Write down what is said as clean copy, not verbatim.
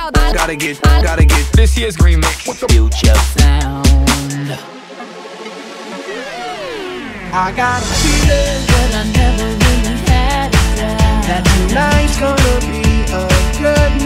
Gotta get this year's remix. Future sound. I got a feeling but I never really had it down. that tonight's gonna be a good night.